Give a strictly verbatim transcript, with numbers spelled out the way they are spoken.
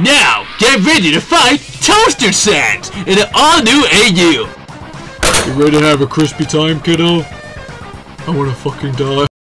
Now, get ready to fight Toaster SANS in an all-new A U! You ready to have a crispy time, kiddo? I wanna fucking die.